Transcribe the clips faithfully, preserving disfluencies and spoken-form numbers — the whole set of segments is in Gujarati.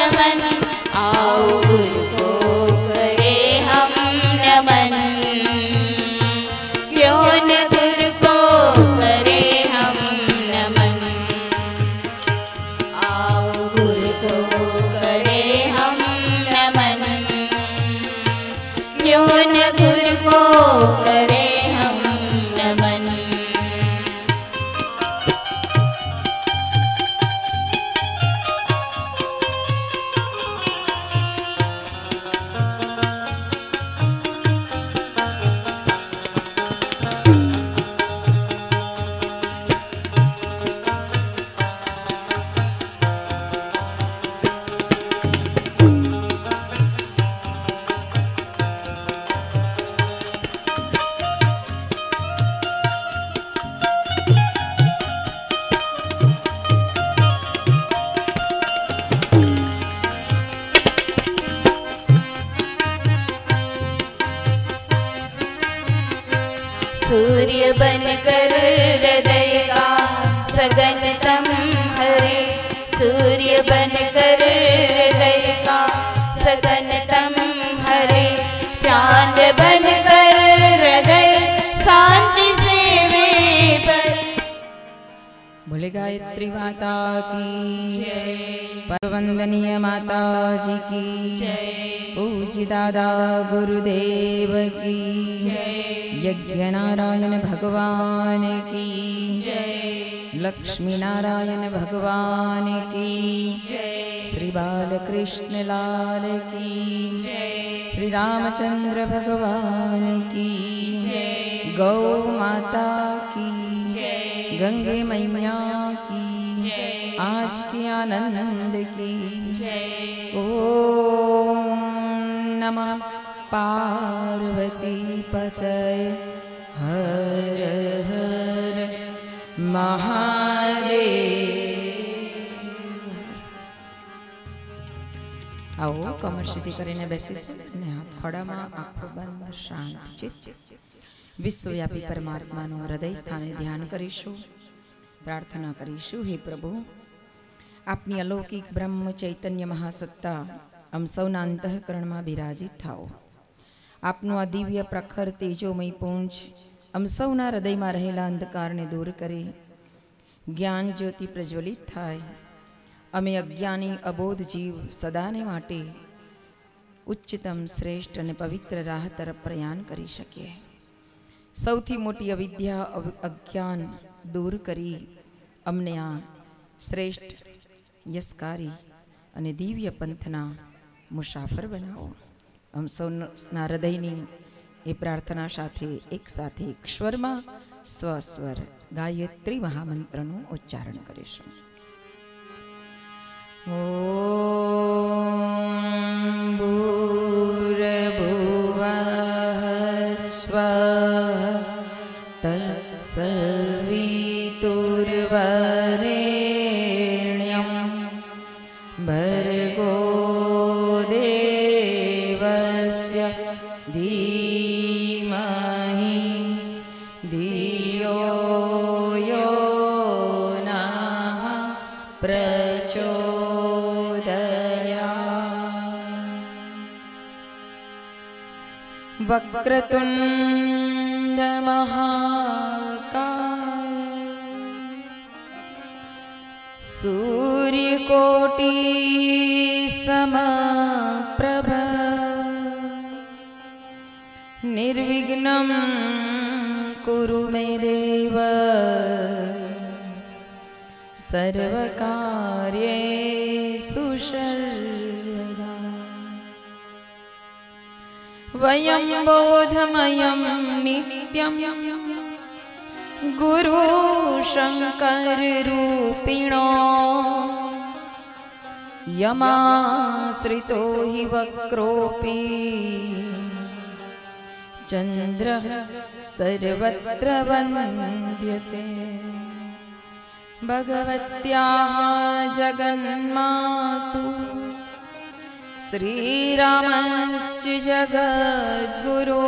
नमन, आओ गुरु को करे हम नमन, क्यों न गुरु को करे हम नमन, आओ गुरु को करे हम नमन, क्यों न गुरु को करे हम नमन। सूर्य बनकर हृदय का सगन तम हरे, सूर्य बनकर हृदय का सगन तम हरे, चांद बनकर हृदय शांति से वे भरे। बोले गायत्री माता की जय, परवंदनीय माता जी की जय, पूज्य दादा गुरुदेव की जय, यज्ञ नारायण भगवान की जय, लक्ष्मी नारायण भगवान की जय, श्री बालकृष्ण लाल की जय, श्री रामचंद्र भगवान की जय, गौ माता की जय, गंगे मैया की जय, आज के आनंद की जय। ओम नमः पार्वती पतये हर हर महादेव। आओ कमर सीधी करीने बेसीशुं ने हाथ खड़ामां आंखों बंद शांत चित्त विश्वव्यापी परमात्मानुं हृदय स्थाने ध्यान करीशुं, प्रार्थना करीशुं। हे प्रभु, आपनी अलौकिक ब्रह्म चैतन्य महासत्ता अम सौना अंतःकरण में बिराजित थाओ। आपनु आ दिव्य प्रखर तेजोमय पुंज अम सौना हृदय में रहेला अंधकार ने दूर करे, ज्ञान ज्योति प्रज्वलित थाय, अमे अज्ञानी अबोध जीव सदाने माटे उच्चतम श्रेष्ठ अने पवित्र राह तरफ प्रयाण करी शके। सौथी मोटी अविद्या अज्ञान दूर करी अमने आ श्रेष्ठ यशकारी अने दिव्य पंथना मुसाफर बनाओ। हम सौना हृदयनी ए प्रार्थना साथे एक साथे एक स्वर में स्वस्वर गायत्री महामंत्रनु उच्चारण करीशुं। ओम भूर्भुवः स्वः तत्सवितुर्वरेण्यं भर्गो देवस्य धीमहि धियो यो नः प्रचोदयात्। वक्रतुंड महाकाय सूर्यकोटि समप्रभ निर्विघ्नं कुरु मे देव सर्वकार्येषु सर्वदा। वयं बोधमयं नित्यं गुरु शंकर रूपिणो यमाश्रितो हि वक्रोऽपि चन्द्रः सर्वत्र वन्द्यते। भगवत्याः जगन्मातु श्रीरामश्च जगद्गुरो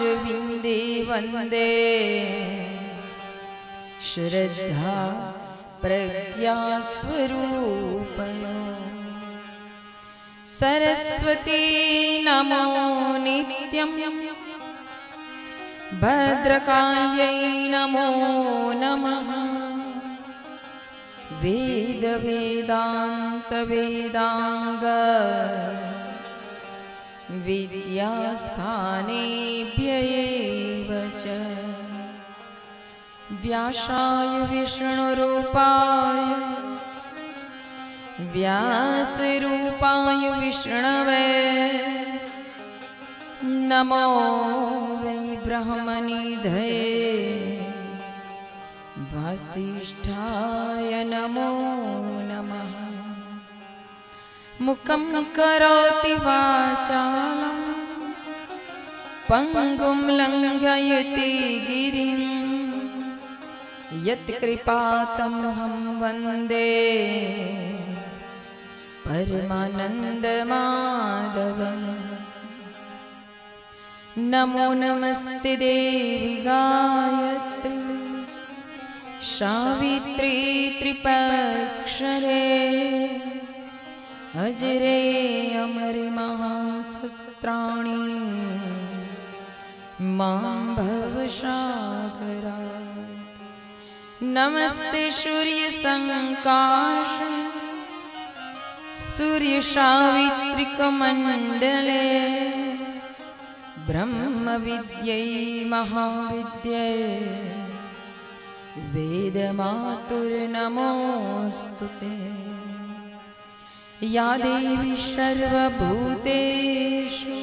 चरणारविन्दे वन्दे श्रद्धा प्रज्ञा स्वरूपयो सरस्वती नमो नित्यं भद्रकाल्यै नमो नमः वेद वेदांत वेदांग विद्यास्थानेभ्य एव च व्यासाय विष्णुरूपाय व्यासरूपाय विष्णवे नमो वै ब्रह्मनिधये वसिष्ठाय नमो नमः मुखं करोति वाचालं पंगुं लंघयति गिरिं यत्कृपातमहं वन्दे परमानन्दमाधवम् नमो नमस्ते देवी गायत्री सावित्री त्रिपक्षरे अजरे अमरे महाशस्त्राणि मां भवसागरात् नमस्ते सूर्य संकाश सूर्य सावित्रिकमण्डले ब्रह्म विद्यै महाविद्यै वेदमातुर्नमोऽस्तुते या देवी सर्वभूतेषु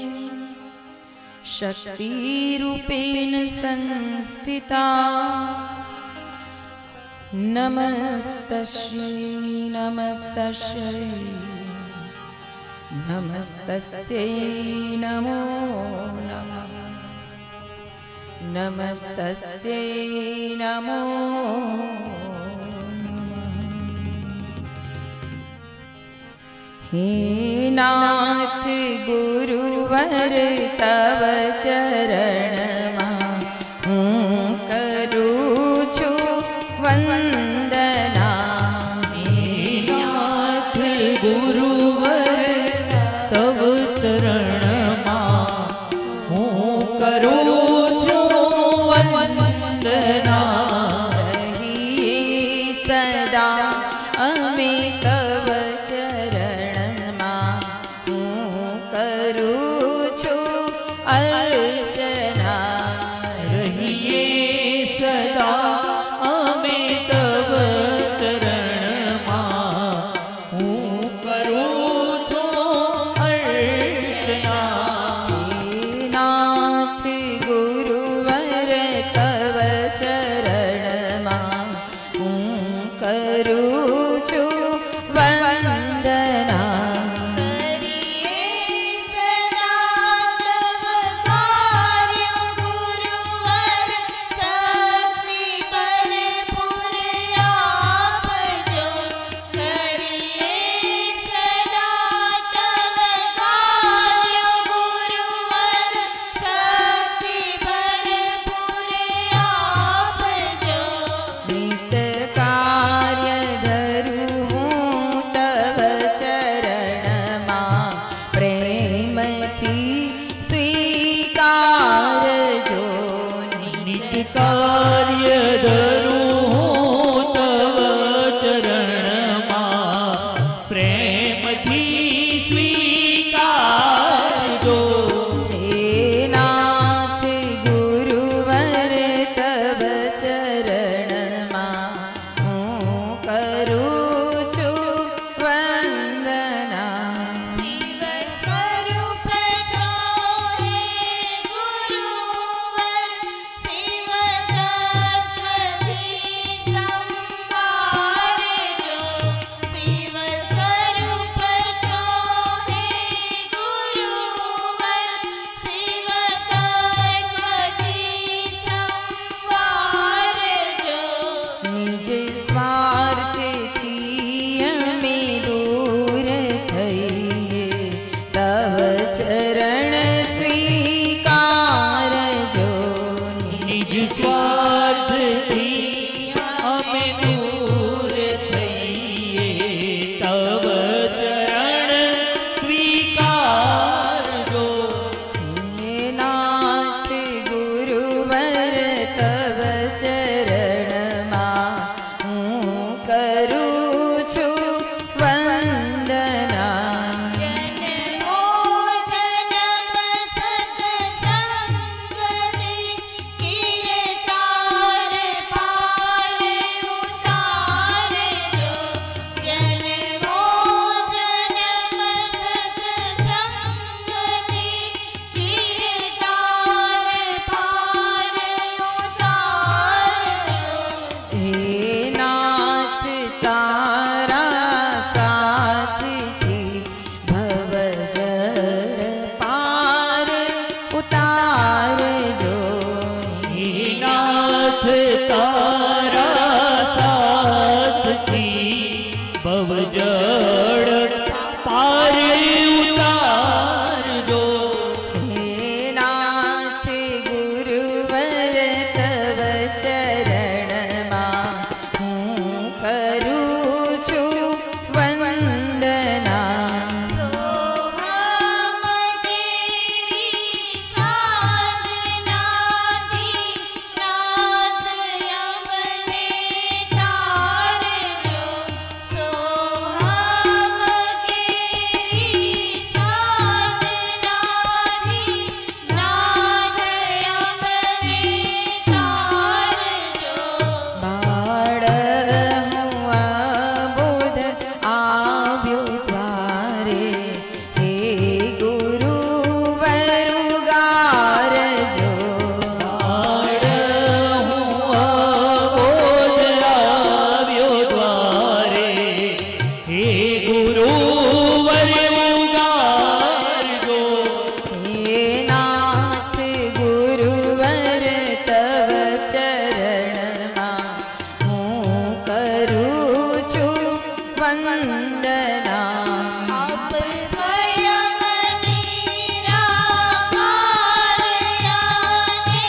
शक्तिरूपेण संस्थिता नमस्तस्यै नमस्तस्यै नमस्तस्यै नमो नमः नमस्तस्यै नमो हे नाथ गुरुवर तव चरणमां हूँ करूँ छु वंदना हे नाथ गुरुवर तव चरणमां हूँ करूँ छु वंदना रहिए सदा अमे तव चरणमां हूँ करूँ छु अर्चना रहिए सदा अमे तव चरणमां हूँ करूँ छु अर्चना नाथ गुरुवर तव चरणमां हूँ करूँ छु वंदना करिए सदा तव कार्य गुरुवर शक्ति भरपूर आपजो करिए सदा तव कार्य गुरुवर शक्ति भरपूर आपजो नित कार्य કરું છું વંદના જન્મો જન્મ સત્સંગથી કીર્તાર પાર ઉતારજો. જન્મો જન્મ સત્સંગથી કીર્તાર પાર ઉતારજો. હે નાથ તારા સાથથી ભવજળ પાર ઉતારજો. હે નાથ તારા સાથથી ભવજળ પાર ઉતારજો. હે નાથ ગુરુવર તવ ચરણમાં હું કરું છું વંદના. સોહમ તેરી સાધનાથી નાથ અમને તારજો. સોહમ તેરી સાધનાથી નાથ અમને તારજો. બાળ હું અબોધ આવ્યો દ્વારે હે ગુરુવર ઉગારજો. બાળ હું અબોધ આવ્યો દ્વારે હે ગુરુવર ઉગારજો. હે નાથ ગુરુવર તવ ચરણમાં હું કરું છું વંદના. આપ સ્વયં નિરાકાર અને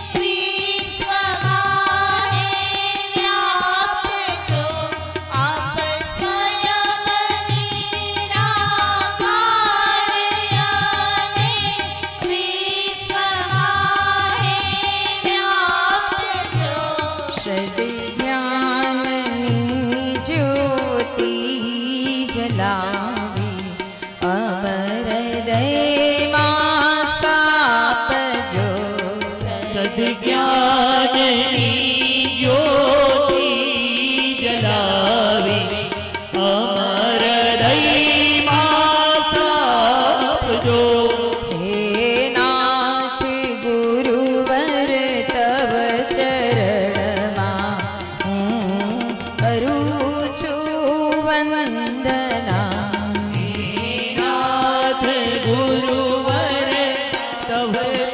વિશ્વમાં વ્યાપ્ત છો. આપ સ્વયં નિરાકાર અને વિશ્વમાં વ્યાપ્ત છો. સદજ્ઞાનની જ્યોતિ જલાવી અમર હૃદયમાં સ્થાપજો. સદજ્ઞાનની જ્યોતિ જલાવી અમર હૃદયમાં સ્થાપજો. હે નાથ ગુરુવર તવ ચરણમાં હું કરું છું વંદના. નાથ ગુરુવર તવ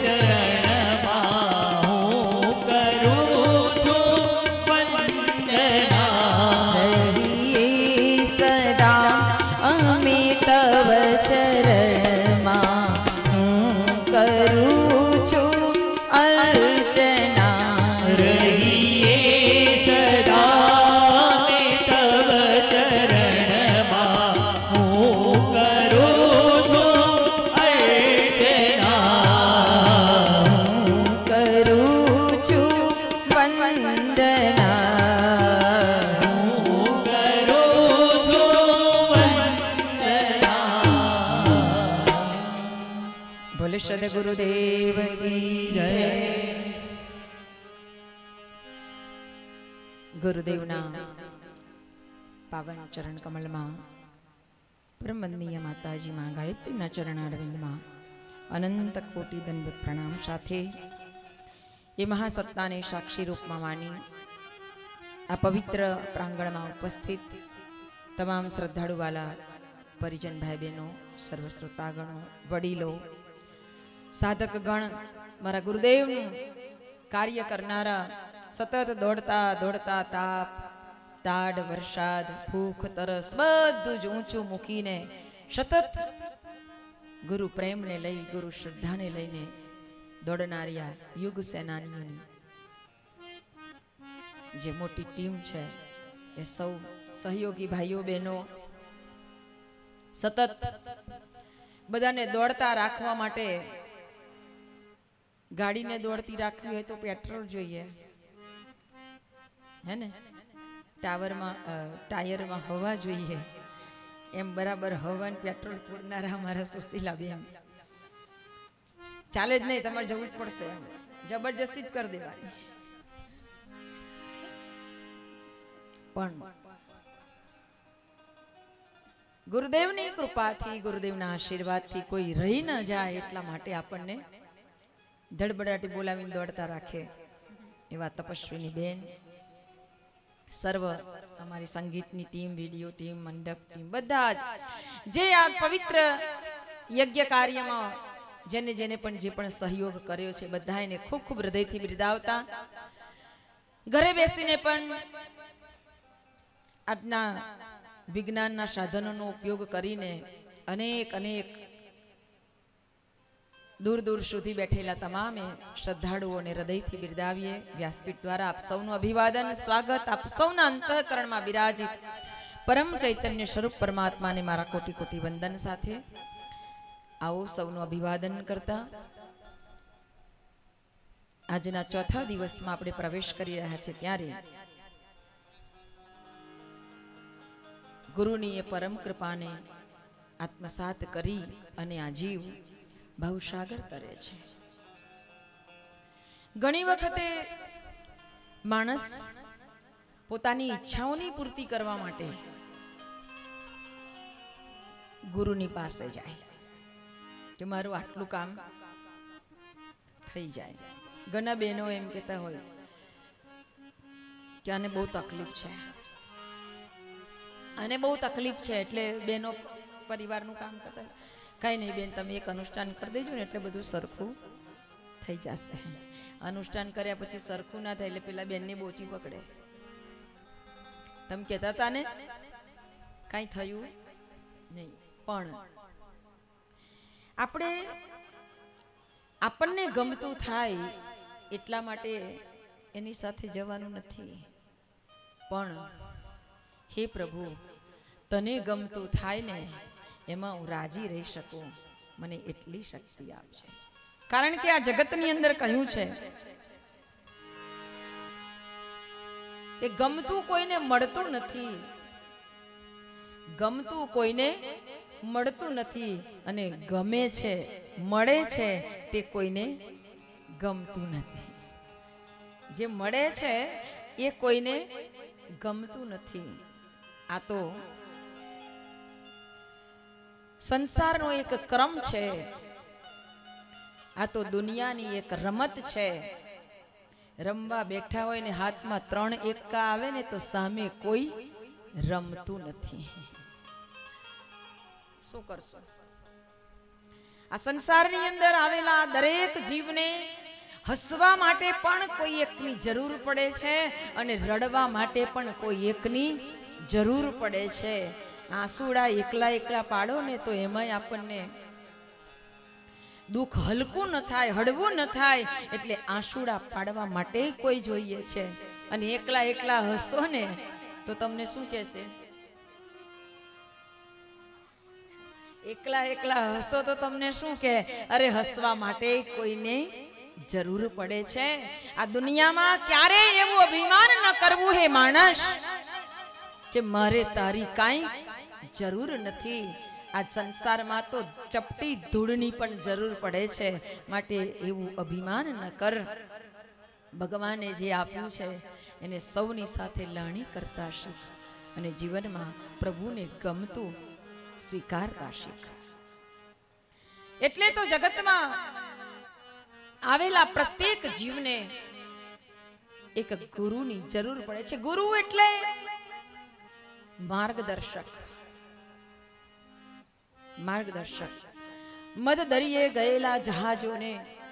ચરણમાં હું કરું છું વંદના. રહીએ સદા અમે તવ ચરણમાં હું કરું છું અર્ચના. રહીએ સદા મે તવ ચરણમાં હું કરું છું અર્ચના. હું કરું છું વંદના. હું કરું છું વંદના. બોલે સદગુરુદેવ કી જય. ગુરુદેવના પાવન ચરણ કમલમાં પરમવંદનીય માતાજીમાં ગાયત્રીના ચરણારવિંદમાં અનંત કોટી દંડવત પ્રણામ સાથે એ મહાસત્તાને સાક્ષી રૂપમાં માની આ પવિત્ર પ્રાંગણમાં ઉપસ્થિત તમામ શ્રદ્ધાળુવાલા પરિજન ભાઈ બહેનો, સર્વ શ્રોતાગણો, વડીલો, સાધક ગણ, મારા ગુરુદેવનું કાર્ય કરનારા, સતત દોડતા દોડતા તાપ, તાડ, વરસાદ, ભૂખ, તરસ બધું જ ઊંચું મૂકીને સતત ગુરુ પ્રેમને લઈ, ગુરુ શ્રદ્ધાને લઈને દોડનારિયા યુગ સેનાનીઓની જે મોટી ટીમ છે એ સૌ સહયોગી ભાઈઓ બહેનો સતત બધાને દોડતા રાખવા માટે, ગાડીને દોડતી રાખવી હોય તો પેટ્રોલ જોઈએ, હે ને? ટાવરમાં ટાયરમાં હવા જોઈએ એમ બરાબર હવા ને પેટ્રોલ પૂરનારા અમારા સુશીલા બેન ચાલે જ નહીં, તમારે જવું જ પડશે, જબરજસ્તી જ કરી દેવાની. પણ ગુરુદેવની કૃપાથી, ગુરુદેવના આશીર્વાદથી કોઈ રહી ન જાય એટલા માટે આપણને ધડબડાટી બોલાવીને દોડતા રાખે એવા તપસ્વીની બેન, સર્વ અમારી સંગીતની ટીમ, વિડીયો ટીમ, મંડપ ટીમ, બધા જ જે આ પવિત્ર યજ્ઞ કાર્યમાં જેને જેને પણ જે પણ સહયોગ કર્યો છે બધા એને ખૂબ ખૂબ હૃદયથી બિરદાવતા, ઘરે બેસીને પણ આજના વિજ્ઞાનના સાધનોનો ઉપયોગ કરીને અનેક અનેક દૂર દૂર સુધી બેઠેલા તમામે શ્રદ્ધાળુઓને હૃદયથી બિરદાવીએ. વ્યાસપીઠ દ્વારા આપ સૌનું અભિવાદન, સ્વાગત. આપ સૌના અંતઃકરણમાં બિરાજિત પરમ ચૈતન્ય સ્વરૂપ પરમાત્માને મારા કોટી કોટી વંદન સાથે આવો સૌનું અભિવાદન કરતા આજના ચોથા દિવસમાં આપણે પ્રવેશ કરી રહ્યા છીએ ત્યારે ગુરુની એ પરમ કૃપાને આત્મસાત કરી અને આ જીવ ભવસાગર તરે છે. ઘણી વખતે માણસ પોતાની ઈચ્છાઓની પૂર્તિ કરવા માટે ગુરુની પાસે જાય કે મારું આટલું કામ થઈ જાય. ઘણા બહેનો એમ કહેતા હોય કે આને બહુ તકલીફ છે, આને બહુ તકલીફ છે એટલે બહેનો પરિવારનું કામ કરતા, કઈ નહીં બેન તમે એક અનુષ્ઠાન કરી દેજો ને એટલે બધું સરખું થઈ જશે. અનુષ્ઠાન કર્યા પછી સરખું ના થાય એટલે પેલા બેનની બોચી પકડે. તમે કહેતા હતા ને કઈ થયું નહીં. પણ આપણે આપણને ગમતું થાય એટલા માટે એની સાથે જવાનું નથી, પણ હે પ્રભુ તને ગમતું થાય ને એમાં હું રાજી રહી શકું, મને એટલી શક્તિ આપજે. કારણ કે આ જગતની અંદર કહ્યું છે કે ગમતું કોઈને મળતું નથી, ગમતું કોઈને મળતું નથી, અને ગમે છે મળે છે તે કોઈને ગમતું નથી. જે મળે છે એ કોઈને ગમતું નથી. આ તો સંસારનો એક ક્રમ છે, આ તો દુનિયાની એક રમત છે. રમવા બેઠા હોય ને હાથમાં ત્રણ એકા આવે ને તો સામે કોઈ રમતું નથી. શું કરશો? આ સંસારની અંદર આવેલા દરેક જીવને હસવા માટે પણ કોઈ એકની જરૂર પડે છે અને રડવા માટે પણ કોઈ એકની જરૂર પડે છે. આંસુડા એકલા એકલા પાડો ને તો એમાંય આપણને દુઃખ હલકું ન થાય, હળવું ન થાય, એટલે આંસુડા પાડવા માટે કોઈ જોઈએ છે. અને એકલા એકલા હસો ને તો તમને શું કહેશે? એકલા એકલા હસો તો તમને શું કહે? અરે હસવા માટે કોઈને જરૂર પડે છે. આ દુનિયામાં ક્યારેય એવું અભિમાન ન કરવું હે માણસ કે મારે તારી કાંઈ જરૂર નથી. આ સંસારમાં તો ચપટી ધૂળની પણ જરૂર પડે છે, માટે એવું અભિમાન ન કર. ભગવાને જે આપ્યું છે એને સૌની સાથે લાણી કરતા શીખ અને જીવનમાં પ્રભુને ગમતું સ્વીકારતા શીખ. એટલે તો જગતમાં આવેલા પ્રત્યેક જીવને એક ગુરુની જરૂર પડે છે. ગુરુ એટલે માર્ગદર્શક. માર્ગદર્શક મધ દરિયે ગયેલા જહાજોને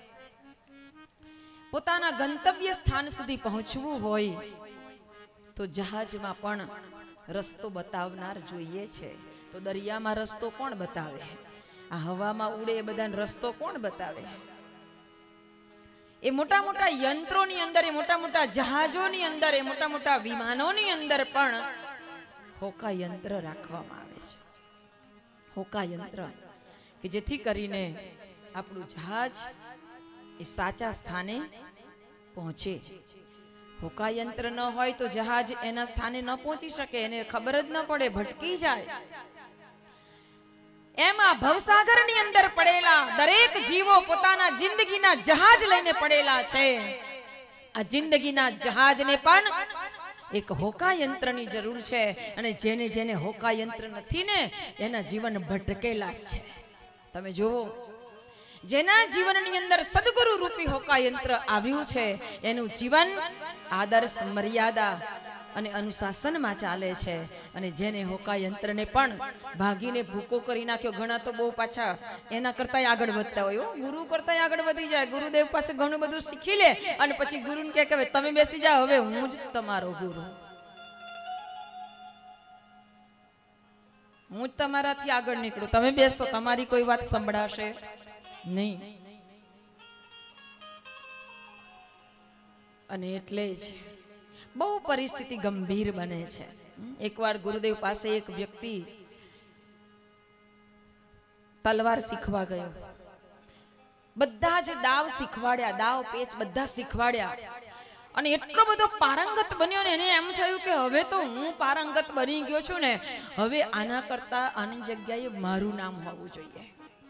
પોતાના ગંતવ્ય સ્થાન સુધી પહોંચવું હોય તો જહાજમાં પણ રસ્તો બતાવનાર જોઈએ છે. તો દરિયામાં રસ્તો કોણ બતાવે? આ હવામાં ઉડે એ બધાને રસ્તો કોણ બતાવે? એ મોટા મોટા યંત્રોની અંદર, એ મોટા મોટા જહાજોની અંદર, એ મોટા મોટા વિમાનોની અંદર પણ હોકા યંત્ર રાખવામાં આવે છે. હોકા યંત્ર કે જેથી કરીને આપણું જહાજ એ સાચા સ્થાને પહોંચે. હોકાયંત્ર ન હોય તો જહાજ એના સ્થાને ન પહોંચી શકે, એને ખબર જ ન પડે, ભટકી જાય. એમાં ભવસાગરની અંદર પડેલા દરેક જીવો પોતાના જિંદગીના જહાજ લઈને પડેલા છે. આ જિંદગીના જહાજને પણ એક હોકાયંત્રની જરૂર છે, અને જેને જેને હોકાયંત્ર નથી ને એના જીવન ભટકેલા જ છે. તમે જુઓ, જેના જીવનની અંદર સદગુરુ રૂપી હોકાયંત્ર આવ્યું છે એનું જીવન આદર્શ, મર્યાદા અને અનુશાસનમાં ચાલે છે. અને જેને હોકાયંત્રને પણ ભાગીને ભૂકો કરી નાખ્યો, ઘણા તો બહુ પાછા એના કરતા આગળ વધતા હોય, ગુરુ કરતા આગળ વધી જાય, ગુરુદેવ પાસે ઘણું બધું શીખી લે અને પછી ગુરુને કહે કે તમે બેસી જાઓ, હવે હું જ તમારો ગુરુ, હું જ તમારાથી આગળ નીકળું, તમે બેસો, તમારી કોઈ વાત સંભળાશે નહીં. અને એટલે જ બહુ પરિસ્થિતિ ગંભીર બને છે. એકવાર ગુરુદેવ પાસે એક વ્યક્તિ તલવાર શીખવા ગયો, બધા જ દાવ શીખવાડ્યા, દાવ પેચ બધા શીખવાડ્યા, અને એટલો બધો પારંગત બન્યો ને એને એમ થયું કે હવે તો હું પારંગત બની ગયો છું ને, હવે આના કરતા આની જગ્યાએ મારું નામ હોવું જોઈએ.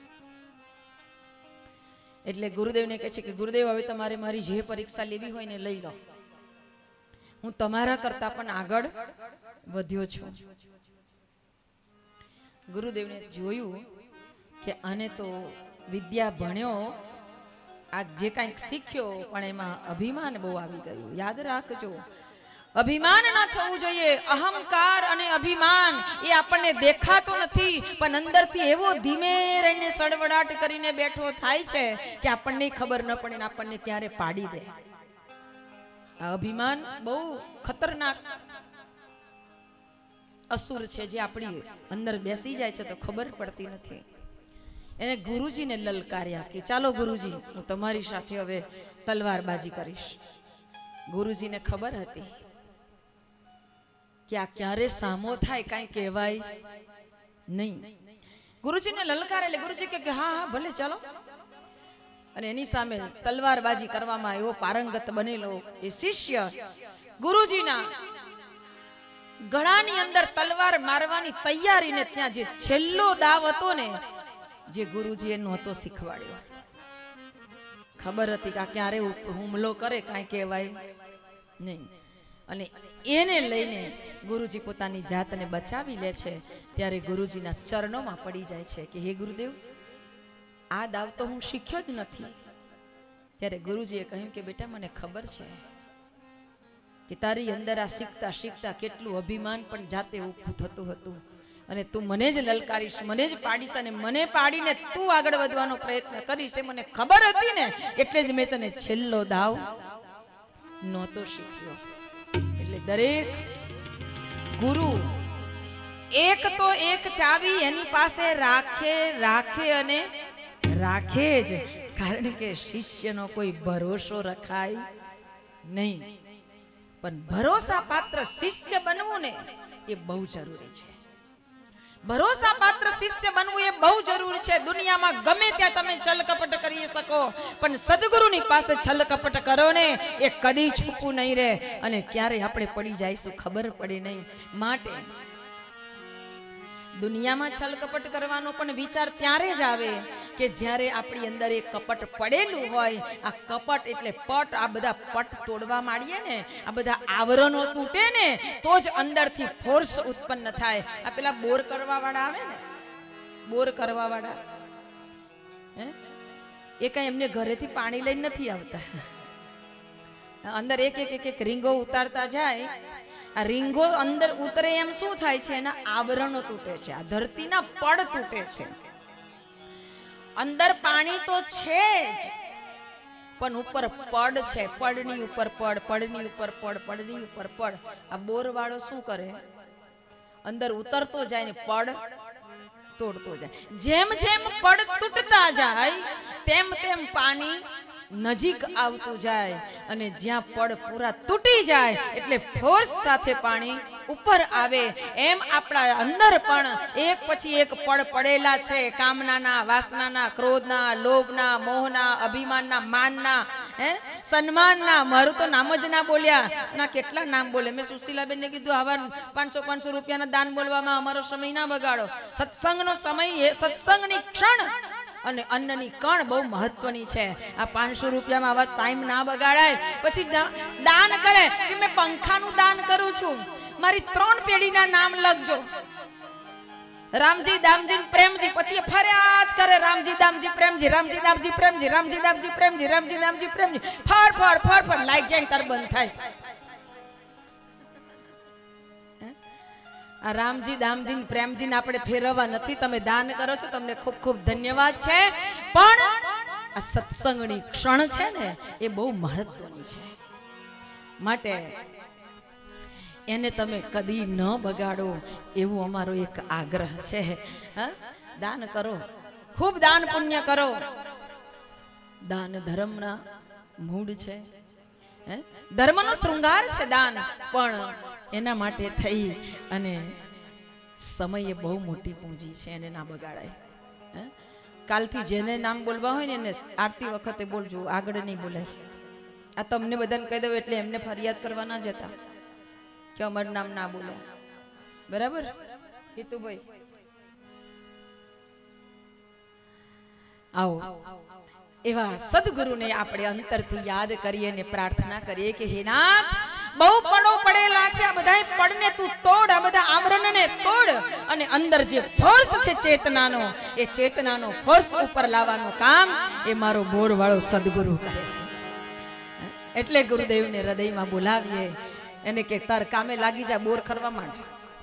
એટલે ગુરુદેવને કહે છે કે ગુરુદેવ, હવે તમારે મારી જે પરીક્ષા લેવી હોય ને લઈ લો, હું તમારા કરતા પણ આગળ વધ્યો છું. ગુરુદેવને જોયું કે આને તો વિદ્યા ભણ્યો, આ જે કંઈક શીખ્યો પણ એમાં અભિમાન બહુ આવી ગયું. યાદ રાખજો, અભિમાન ના થવું જોઈએ. અહંકાર અને અભિમાન એ આપણને દેખાતો નથી, પણ અંદરથી એવો ધીમે રહીને સડવડાટ કરીને બેઠો થાય છે કે આપણને ખબર ન પડે ને આપણને ક્યારે પાડી દે. આ અભિમાન બહુ ખતરનાક અસુર છે જે આપણી અંદર બેસી જાય છે તો ખબર પડતી નથી. એને ગુરુજીને લલકાર્યા કે ચાલો ગુરુજી, હું તમારી સાથે હવે તલવારબાજી કરીશ. ગુરુજીને ખબર હતી કે આ ક્યારે સામો થાય કાંઈ કહેવાય નહીં. ગુરુજીને લલકારે એટલે ગુરુજી કે હા હા ભલે ચાલો. અને એની સામે તલવારબાજી કરવામાં એવો પારંગત બનેલો એ શિષ્ય ગુરુજીના ગળાની અંદર તલવાર મારવાની તૈયારીને ત્યાં જે છેલ્લો દાવ હતો ને, જે ગુરુજીએ નહોતો શીખવાડ્યો. ખબર હતી કે ક્યારે હુમલો કરે કાંઈ કહેવાય નહીં. અને એને લઈને ગુરુજી પોતાની જાતને બચાવી લે છે. ત્યારે ગુરુજીના ચરણોમાં પડી જાય છે કે હે ગુરુદેવ, આ દાવ તો હું શીખ્યો જ નથી. ત્યારે ગુરુજીએ કહ્યું કે બેટા, મને ખબર છે કે તારી અંદર આ શીખતા શીખતા કેટલું અભિમાન પણ જાતે ઊભું થતું હતું, અને તું મને જ લલકારીશ, મને જ પાડીશ, અને મને પાડીને તું આગળ વધવાનો પ્રયત્ન કરીશ એ મને ખબર હતી ને, એટલે જ મેં તને છેલ્લો દાવ નહોતો શીખ્યો. એટલે દરેક ગુરુ એક તો એક ચાવી એની પાસે રાખે રાખે અને રાખે જ, કારણ કે શિષ્યનો કોઈ ભરોસો રખાય નહીં. પણ ભરોસા પાત્ર શિષ્ય બનવું ને એ બહુ જરૂરી છે. ભરોસા પાત્ર શિષ્ય બનવું એ બહુ જરૂરી છે. દુનિયામાં ગમે ત્યાં તમે છલ કપટ કરી શકો, પણ સદગુરુની પાસે છલ કપટ કરો ને એ કદી છૂપું નહીં રહે, અને ક્યારે આપણે પડી જઈશું ખબર પડે નહીં. માટે દુનિયામાં છલ કપટ કરવાનો પણ વિચાર ત્યારે જ આવે કે જ્યારે આપણી અંદર એક કપટ પડેલું હોય. આ કપટ એટલે પટ, આ બધા પટ તોડવા માંડીએ ને, આ બધા આવરણો તૂટે ને તો જ અંદરથી ફોર્સ ઉત્પન્ન થાય. આ પેલા બોર કરવા વાળા આવે ને, બોર કરવા વાળા હે, એ કઈ એમને ઘરેથી પાણી લઈને નથી આવતા. અંદર એક એક એક એક રીંગો ઉતારતા જાય. આ રીંગો અંદર ઉતરે એમ શું થાય છે? એના આવરણો તૂટે છે, આ ધરતીના પડ તૂટે છે. અંદર પાણી તો છે જ, પણ ઉપર પડ છે, પડની ઉપર પડ, પડની ઉપર પડ, પડની ઉપર પડ. આ બોર વાળો શું કરે? અંદર ઉતરતો જાય ને પડ તોડતો જાય. જેમ જેમ પડ તૂટતા જાય તેમ તેમ પાણી નજીક આવતું જાય અને જ્યાં પડ પૂરા તૂટી જાય એટલે ફોર્સ સાથે પાણી ઉપર આવે એમ આપણા અંદર પણ એક પછી એક પડ પડેલા છે કામનાના, વાસનાના, ક્રોધના, લોભના, મોહના, અભિમાનના, માનના, હે સન્માનના. મારું તો નામ જ ના બોલ્યા, ના કેટલા નામ બોલે. મેં સુશીલાબેનને કીધું આવા પાંચસો પાંચસો રૂપિયાના દાન બોલવામાં અમારો સમય ના બગાડો. સત્સંગનો સમય એ સત્સંગની ક્ષણ અને અન્નની કણ બહુ મહત્વની છે. આ પાંચસો રૂપિયામાં આવા ટાઈમ ના બગાડાય. પછી દાન કરે કે મેં પંખાનું દાન કરું છું, મારી ત્રણ પેઢીના નામ લખજો, રામજી દામજી પ્રેમજી. પછી ફર્યા જ કરે રામજી દામજી પ્રેમજી, રામજી દામજી પ્રેમજી, રામજી દામજી પ્રેમજી, રામજી દામજી પ્રેમજી. ફર ફર ફર ફર લાઈટ જાય તાર બંધ થાય. આ રામજી દામજી પ્રેમજી ને આપણે ફેરવવા નથી. તમે દાન કરો છો, તમને ખૂબ ખૂબ ધન્યવાદ છે. પણ આ સત્સંગની ક્ષણ છે ને એ બહુ મહત્વની છે. માટે એને તમે કદી ન બગાડો એવો અમારો એક આગ્રહ છે. હા, દાન કરો, ખૂબ દાન પુણ્ય કરો. દાન ધર્મના મૂળ છે. હે ધર્મનો શૃંગાર છે દાન. પણ એના માટે થઈ અને સમય એ બહુ મોટી પૂંજી છે, એને ના બગાડાય. કાલથી જેને નામ બોલવા હોય ને એને આરતી વખતે બોલજો, આગળ નહીં બોલાય. આ તમને બધાને કહી દઉં એટલે એમને ફરિયાદ કરવા ના જતા કે અમારું નામ ના બોલો. બરાબર હિતુભાઈ? આવો એવા સદગુરુને આપણે અંતરથી યાદ કરીએ ને પ્રાર્થના કરીએ કે હે નાથ, બહુ પડો પડેલા છે, આ બધા પડને તું તોડ, આ બધા આવરણને તોડ અને અંદર જે ફોર્સ છે ચેતનાનો, એ ચેતનાનો ફોર્સ ઉપર લાવવાનું કામ એ મારો બોર વાળો સદગુરુ કરે. એટલે ગુરુદેવને હૃદયમાં બોલાવીએ, એને કે તાર કામે લાગી જા, બોર કરવા માંડ.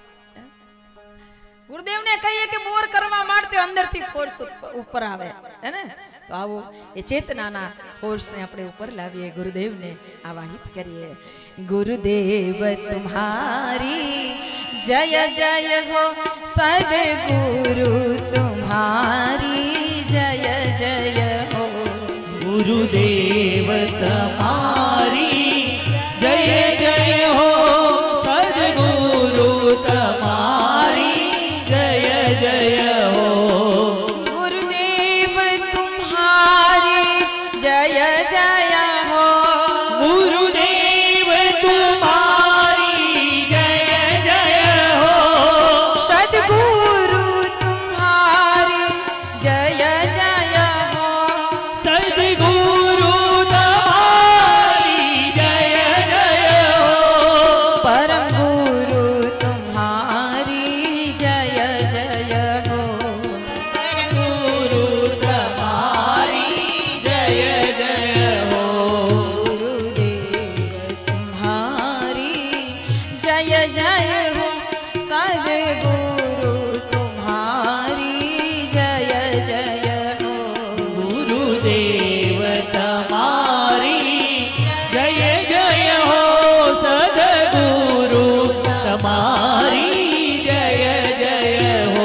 ગુરુદેવને કહીએ કે બોર કરવા માંડ, તે અંદરથી ફોર્સ ઉપર આવે. હે ને? તો આવો એ ચેતનાના ફોર્સને આપણે ઉપર લાવીએ, ગુરુદેવને આવાહિત કરીએ. ગુરુદેવ તુમ્હારી જય જય હો, સદગુરુ તુમ્હારી જય જય હો. ગુરુદેવ તમારી જય જય હો, સદગુરુ તમારી જય જય હો. ગુરુદેવ તુમ્હારી જય જય હો, ગુરુદેવ તમારી જય જય હો, સદગુરુ તુમ્હારી જય જય હો. સદગુરુ તમારી જય જય હો, પરમ ગુરુ તુમ્હારી જય જય હો. ગુરુ તમારી જય જય હો. ગુરુદેવ તુમ્હારી જય જય હો, સદગુરુ તુમ્હારી જય જય હો. ગુરુદેવ તમારી જય જય હો, સદગુરુ તમારી જય જય હો.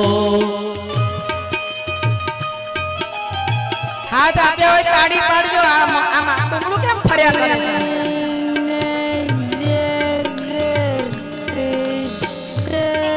હાથ આપ્યા હોય તાળી પાડજો. આમ આમ આ બમણું કેમ ફર્યા કરે છે?